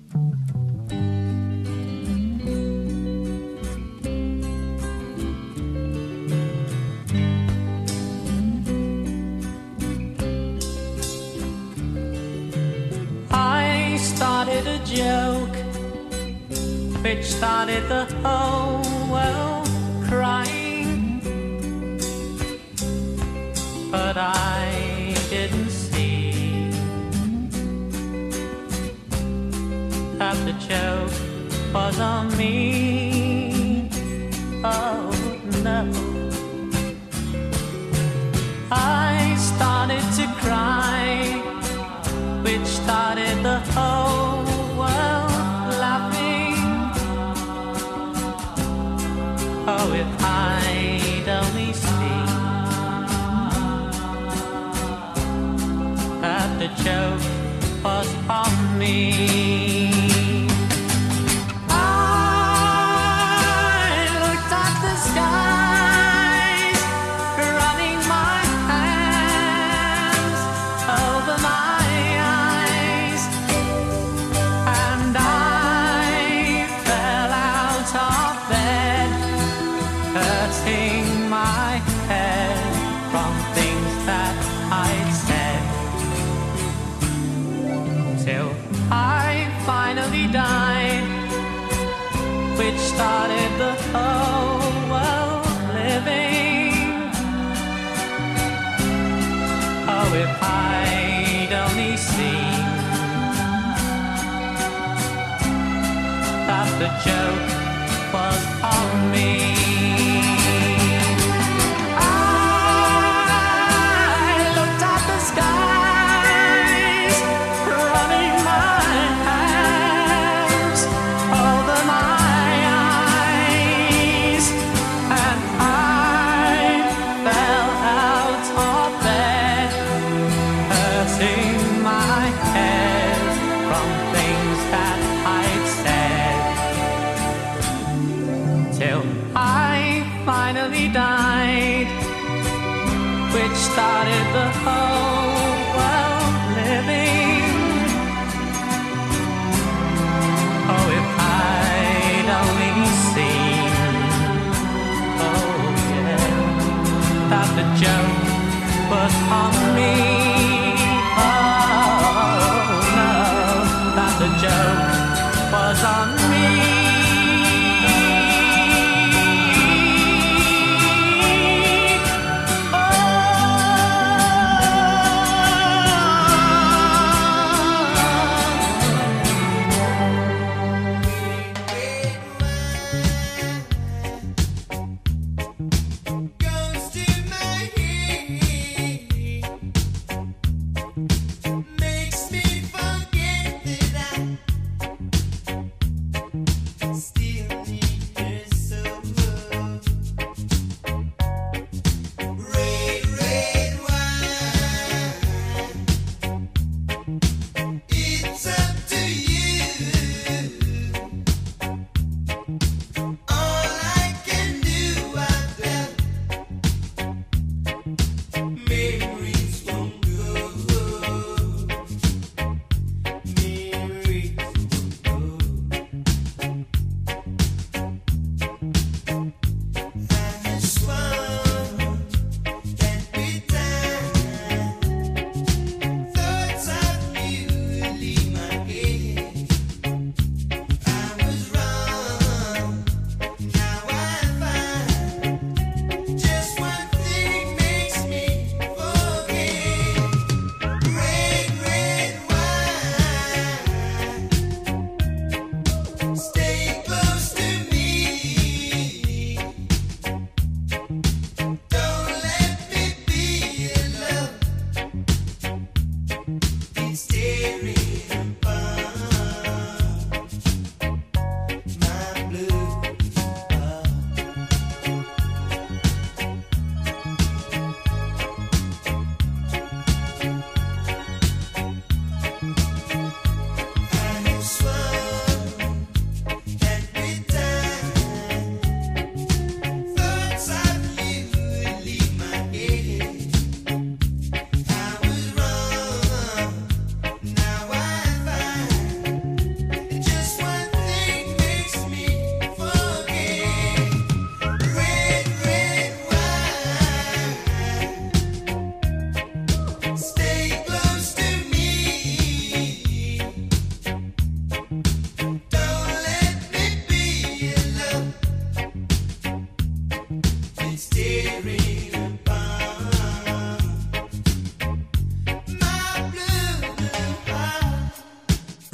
I started a joke which started the whole world crying, but I didn't see that the joke was on me. Oh no, I started to cry, which started the whole world laughing. Oh, if I'd only seen that the joke was on me. I looked at the skies, running my hands over my eyes, and I fell out of bed, hurting my head from things that I'd said, till I finally died, which started the whole world living. Oh, if I'd only seen that the joke was on me. I looked at the skies, running my hands over my eyes, and I fell out of bed, hurting my head from things that I'd said, till I finally died, which started the whole world living. Oh, if I'd only seen, oh yeah, that the joke was on me. Oh no, that the joke was on me. Makes me forget that I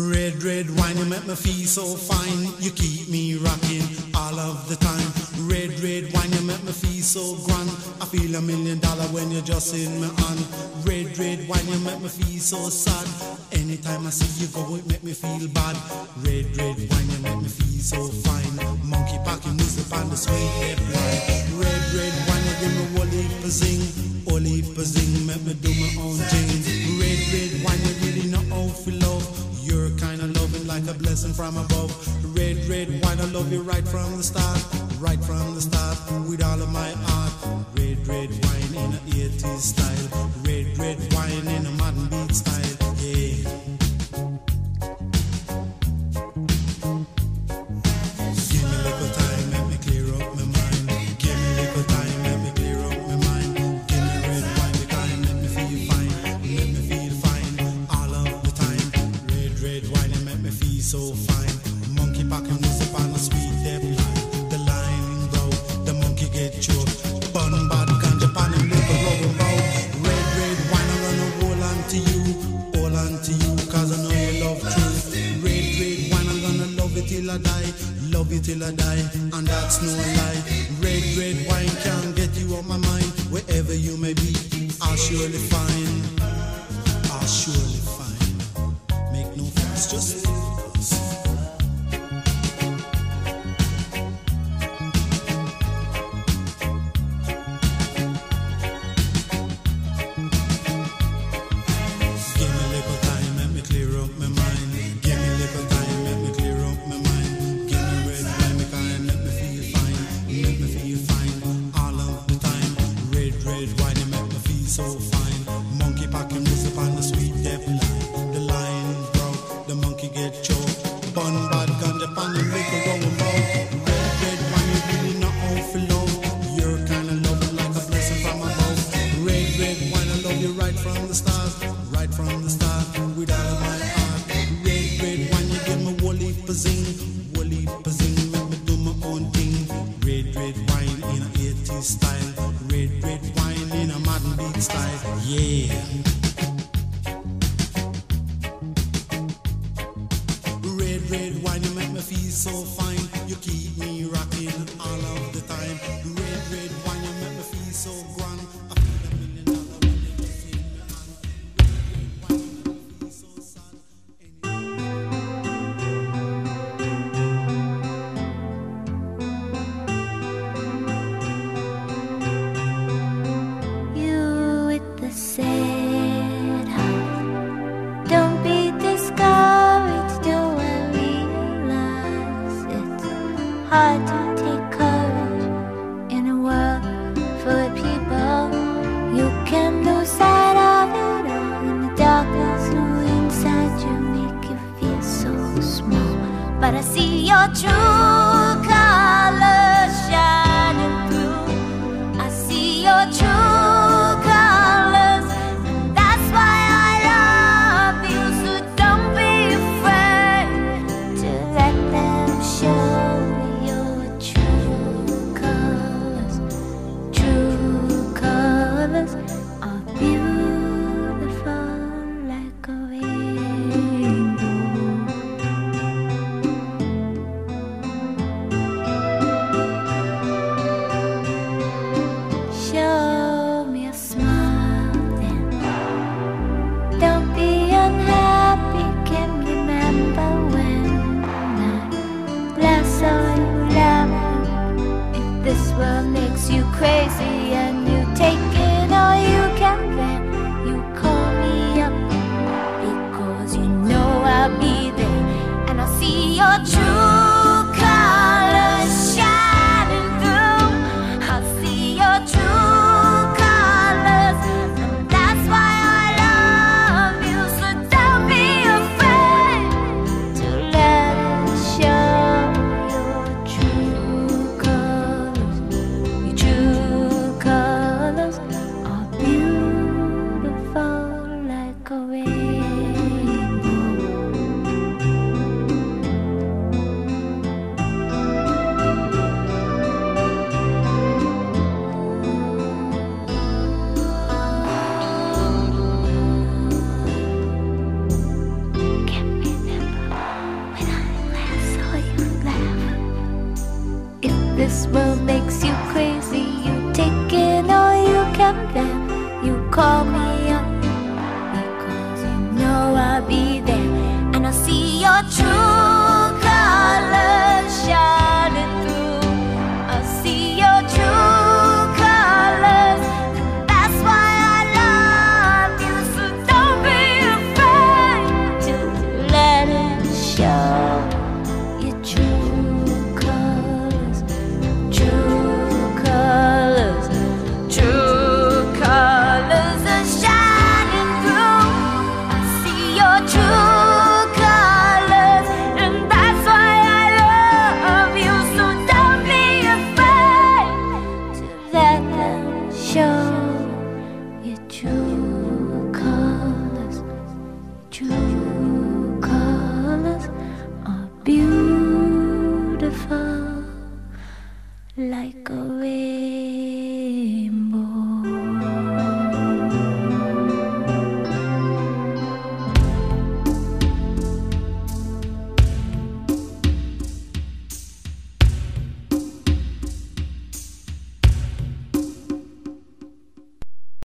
Red, red wine, you make me feel so fine. You keep me rocking all of the time. Red, red wine, you make me feel so grand. I feel $1 million when you're just in my hand. Red, red wine, you make me feel so sad. Anytime I see you go, it make me feel bad. Red, red wine, you make me feel so fine. Monkey packing music on the sweet red line. Red, red wine, you give me whole heap of zing. Whole heap of zing, make me do my own thing. Red, red wine, you really know how to love. You're kind of loving like a blessing from above. Red, red wine, I love you right from the start. Right from the start, with all of my heart. Red, red wine in a 80s style. Red, red wine in a modern beat style. Yeah. Give me a little time, let me clear up my mind. Give me a little time, let me clear up my mind. Give me red wine, the kind, let me feel fine. Let me feel fine all of the time. Red, red wine, it make me feel so fine. Monkey packing music on a sweet depth line. The line broke, the monkey get choked. Bun bad ganja pan and make a rubber bow. Red, red wine, I'm gonna hold on to you. Hold on to you, cause I know you love truth. Red, red wine, I'm gonna love it till I die. Love you till I die, and that's no lie. Red, red wine can't get you off my mind. Wherever you may be, I'll surely find. I'll surely find. Make no fuss, just live with us. Give me a little time, let me clear up my mind. Give me a little time, let me clear up my mind. Give me red wine, me kind, let me feel fine. Let me feel fine all of the time. Red, red wine, it make me feel so fine. Monkey packing music on the sweet depth line. The line broke, the monkey get choked. Bun bad ganja pan and make a rubber bow. Red, red wine, you really know how to love. You're kind of loving like a blessing from above. Red, red wine, I love you right from the start. Right from the start, with all of my heart. Red, red wine, you give me whole heap of zing. Whole heap of zing, make me do my own thing. Red, red wine in a 80s style. Red, red wine in a modern beat style. Yeah. Red, red wine, you make me feel so fine. You keep me rocking all of the time. Red, red wine, you make me feel so grand. I feel $1 million when you just in my hand. Red, red wine, you make me feel so sad. You with the sad heart, don't be discouraged. Though I realize it's hard to take courage in a world full of people. You can lose sight of it all, and the darkness inside you make you feel so small. But I see your true colors shining through. I see your true colors, and that's why I love you. So don't be afraid to let them show your true colors. True colors are beautiful like a rainbow. this world makes you crazy, you take in all you can bear. You call me up because you know I'll be there, and I'll see your truth.